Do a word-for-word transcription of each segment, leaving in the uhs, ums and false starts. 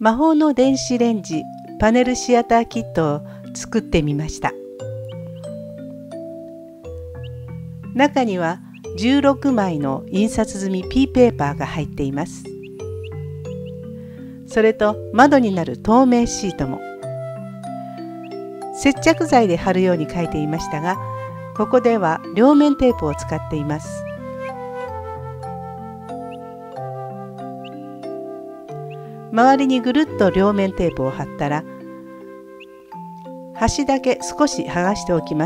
魔法の電子レンジパネルシアターキットを作ってみました。中にはじゅうろくまいの印刷済み P ペーパーが入っています。それと窓になる透明シートも。接着剤で貼るように書いていましたが、ここでは両面テープを使っています。周りにぐるっと両面テープを貼ったら、端だけ少し剥がしておきます。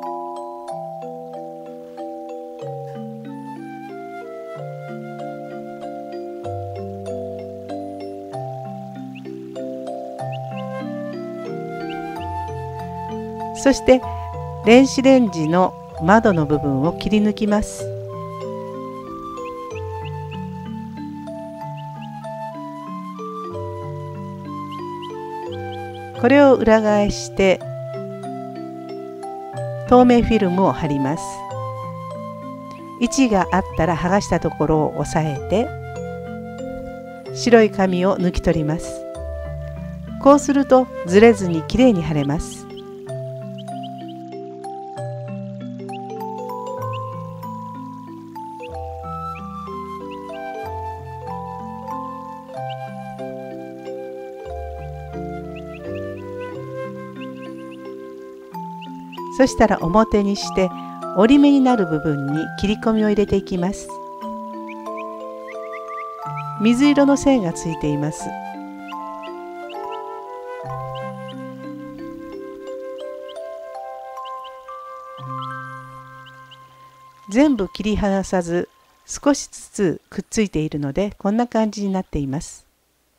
そして電子レンジの窓の部分を切り抜きます。これを裏返して透明フィルムを貼ります。位置があったら剥がしたところを押さえて白い紙を抜き取ります。こうするとずれずにきれいに貼れます。そしたら表にして折り目になる部分に切り込みを入れていきます。水色の線がついています。全部切り離さず少しずつくっついているのでこんな感じになっています。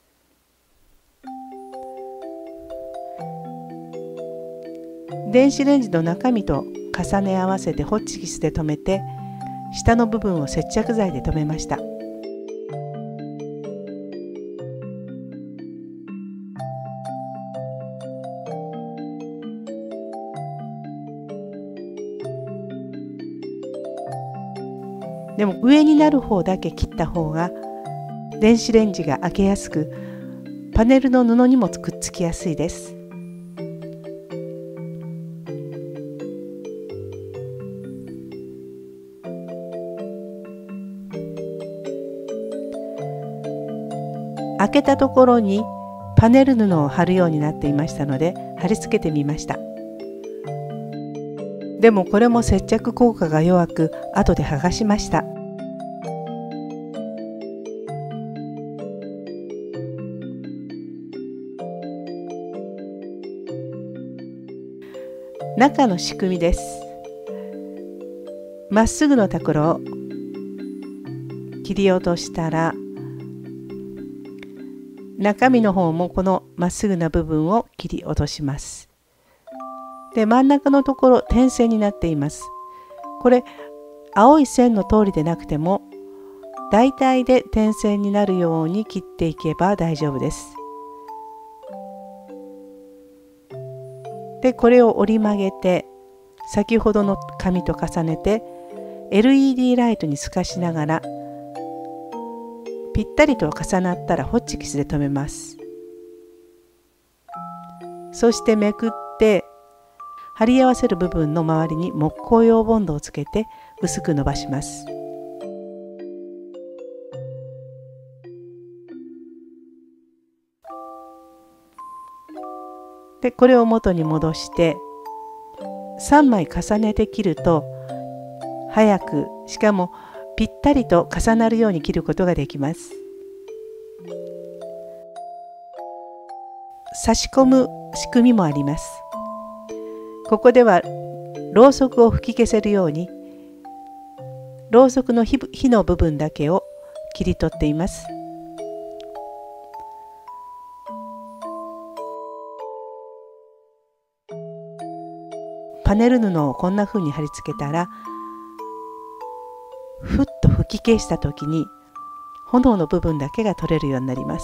電子レンジの中身と重ね合わせてホッチキスで留めて下の部分を接着剤で留めました。でも上になる方だけ切った方が電子レンジが開けやすくパネルの布にもくっつきやすいです。開けたところにパネル布を貼るようになっていましたので貼り付けてみました。でもこれも接着効果が弱く後で剥がしました。中の仕組みです。まっすぐのところを切り落としたら中身の方もこのまっすぐな部分を切り落とします。で、真ん中のところ点線になっています。これ青い線の通りでなくても大体で点線になるように切っていけば大丈夫です。で、これを折り曲げて先ほどの紙と重ねて エルイーディー ライトに透かしながらぴったりと重なったらホッチキスで留めます。そしてめくって貼り合わせる部分の周りに木工用ボンドをつけて薄く伸ばします。で、これを元に戻してさんまい重ねて切ると早く、しかもぴったりと重なるように切ることができます。差し込む仕組みもあります。ここではろうそくを吹き消せるようにろうそくの火の部分だけを切り取っています。パネル布をこんな風に貼り付けたらふっと吹き消した時に炎の部分だけが取れるようになります。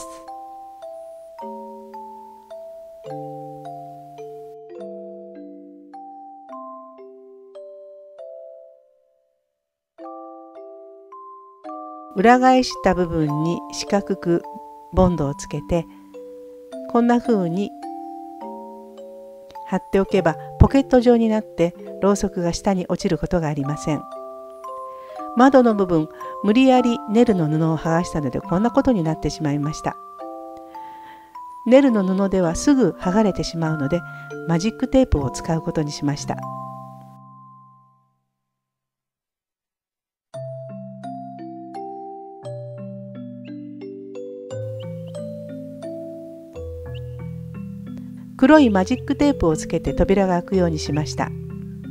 裏返した部分に四角くボンドをつけてこんな風に貼っておけばポケット状になってろうそくが下に落ちることがありません。窓の部分、無理やりネルの布を剥がしたのでこんなことになってしまいました。ネルの布ではすぐ剥がれてしまうのでマジックテープを使うことにしました。黒いマジックテープをつけて扉が開くようにしました。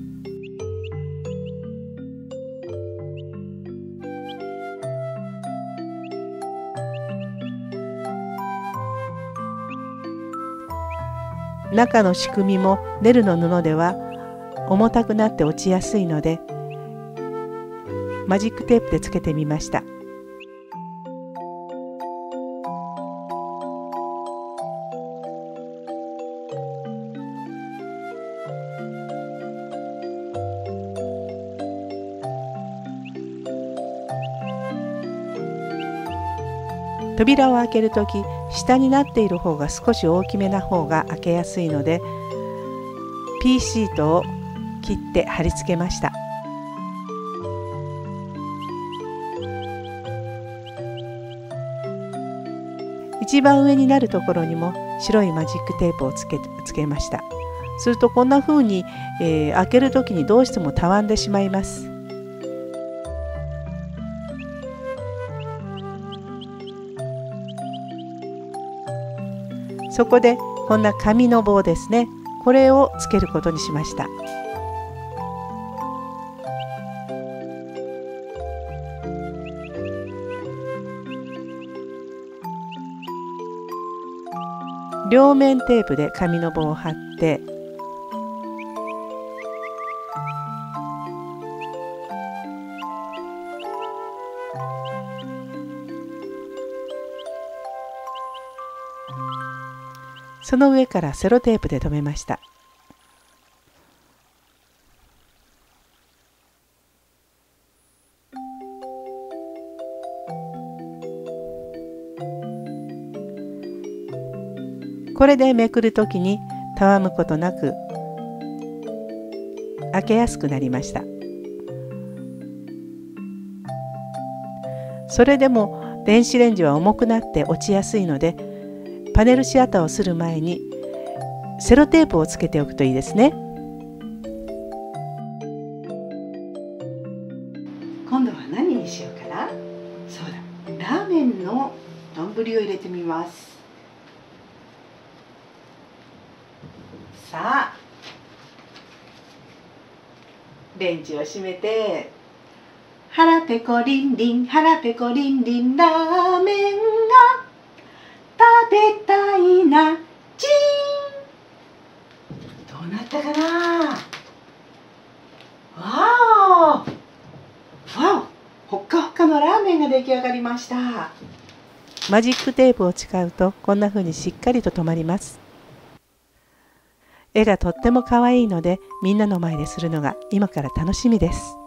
中の仕組みもネルの布では重たくなって落ちやすいのでマジックテープでつけてみました。扉を開けるとき、下になっている方が少し大きめな方が開けやすいので ピー シートを切って貼り付けました。一番上になるところにも白いマジックテープをつけ、つけました。するとこんな風に、えー、開けるときにどうしてもたわんでしまいます。そこでこんな紙の棒ですね、これをつけることにしました。両面テープで紙の棒を貼ってその上からセロテープで留めました。これでめくるときにたわむことなく開けやすくなりました。それでも電子レンジは重くなって落ちやすいのでパネルシアターをする前にセロテープをつけておくといいですね。今度は何にしようかな。そうだ、ラーメンの丼を入れてみます。さあ、レンジを閉めて、腹ペコリンリン、腹ペコリンリン、ラーメンが食べたいな、チーン。どうなったかな。わお、わお、ほっかほかのラーメンが出来上がりました。マジックテープを使うとこんな風にしっかりと留まります。絵がとっても可愛いのでみんなの前でするのが今から楽しみです。